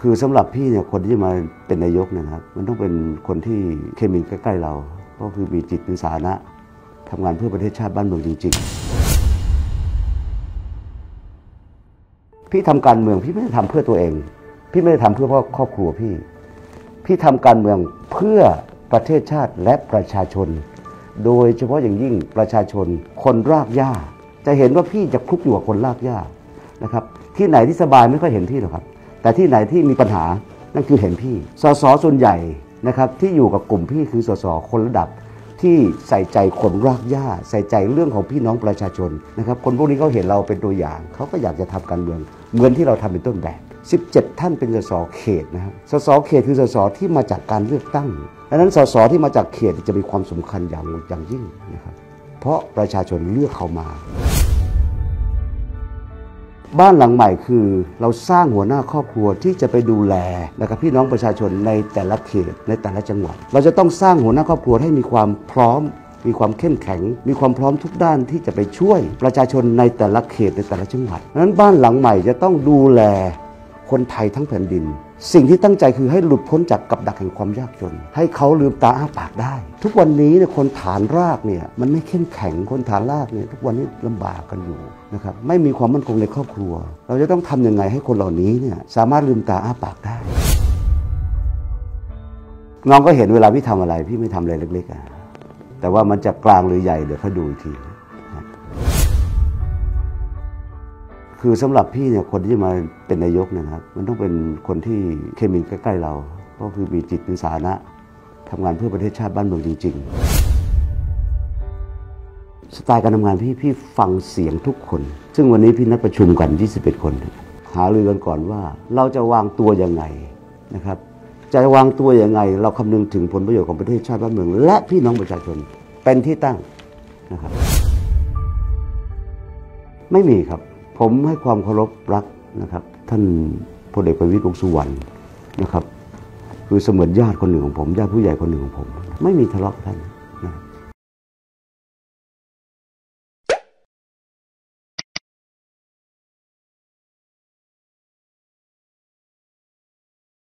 คือสำหรับพี่เนี่ยคนที่จะมาเป็นนายกเนี่ยนะครับมันต้องเป็นคนที่เคมีใกล้ๆเราก็คือมีจิตเป็นสาธารณะทำงานเพื่อประเทศชาติบ้านเมืองจริงๆพี่ทำการเมืองพี่ไม่ได้ทำเพื่อตัวเองพี่ไม่ได้ทำเพื่อครอบครัวพี่ทำการเมืองเพื่อประเทศชาติและประชาชนโดยเฉพาะอย่างยิ่งประชาชนคนรากหญ้าจะเห็นว่าพี่จะคลุกอยู่กับคนรากหญ้านะครับที่ไหนที่สบายไม่ค่อยเห็นพี่หรอกครับแต่ที่ไหนที่มีปัญหานั่นคือเห็นพี่สสส่วนใหญ่นะครับที่อยู่กับกลุ่มพี่คือสสคนระดับที่ใส่ใจคนรากหญ้าใส่ใจเรื่องของพี่น้องประชาชนนะครับคนพวกนี้เขาเห็นเราเป็นตัวอย่างเขาก็อยากจะทำการเมืองเหมือนที่เราทำเป็นต้นแบบ17ท่านเป็นสสเขตนะครับสสเขตคือสสที่มาจากการเลือกตั้งดังนั้นสสที่มาจากเขตจะมีความสำคัญอย่างยิ่งนะครับเพราะประชาชนเลือกเขามาบ้านหลังใหม่คือเราสร้างหัวหน้าครอบครัวที่จะไปดูแลนะครับพี่น้องประชาชนในแต่ละเขตในแต่ละจังหวัดเราจะต้องสร้างหัวหน้าครอบครัวให้มีความพร้อมมีความเข้มแข็งมีความพร้อมทุกด้านที่จะไปช่วยประชาชนในแต่ละเขตในแต่ละจังหวัดดังนั้นบ้านหลังใหม่จะต้องดูแลคนไทยทั้งแผ่นดินสิ่งที่ตั้งใจคือให้หลุดพ้นจากกับดักแห่งความยากจนให้เขาลืมตาอ้าปากได้ทุกวันนี้เนี่ยคนฐานรากเนี่ยมันไม่เข้มแข็งคนฐานรากเนี่ยทุกวันนี้ลำบากกันอยู่นะครับไม่มีความมั่นคงในครอบครัวเราจะต้องทำยังไงให้คนเหล่านี้เนี่ยสามารถลืมตาอ้าปากได้น้องก็เห็นเวลาพี่ทำอะไรพี่ไม่ทำอะไรเล็กๆแต่ว่ามันจะกลางหรือใหญ่เดี๋ยวเขาดูอีกทีคือสำหรับพี่เนี่ยคนที่จะมาเป็นนายกเนี่ยนะครับมันต้องเป็นคนที่เคมีใกล้ๆเราก็คือมีจิตเป็นสาธารณะทำงานเพื่อประเทศชาติบ้านเมืองจริงๆสไตล์การทำงานพี่ฟังเสียงทุกคนซึ่งวันนี้พี่นัดประชุมกัน21คนหารือกันก่อนว่าเราจะวางตัวยังไงนะครับจะวางตัวยังไงเราคำนึงถึงผลประโยชน์ของประเทศชาติบ้านเมืองและพี่น้องประชาชนเป็นที่ตั้งนะครับไม่มีครับผมให้ความเคารพรักนะครับท่านพลเอกประวิตร วงษ์สุวรรณนะครับคือเสมือนญาติคนหนึ่งของผมญาติผู้ใหญ่คนหนึ่งของผมไม่มีทะเลาะกัน